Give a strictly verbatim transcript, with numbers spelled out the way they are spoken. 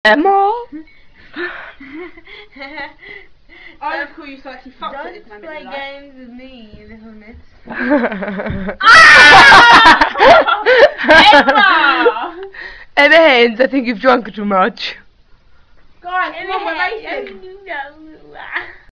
Emma? I would call you slightly fucked at this Don't moment play in life. games with me, you little miss. Emma! Emma Haynes, I think you've drunk too much. Guys, come on, we're racing. No.